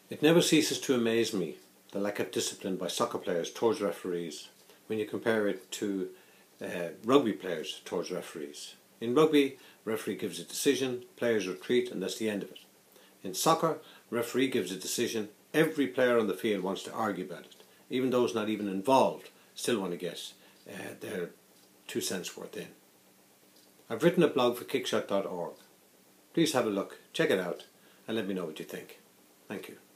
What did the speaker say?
It never ceases to amaze me, the lack of discipline by soccer players towards referees, when you compare it to rugby players towards referees. In rugby, referee gives a decision, players retreat, and that's the end of it. In soccer, referee gives a decision, every player on the field wants to argue about it. Even those not even involved still want to get their 2 cents worth in. I've written a blog for kickshot.org. Please have a look, check it out, and let me know what you think. Thank you.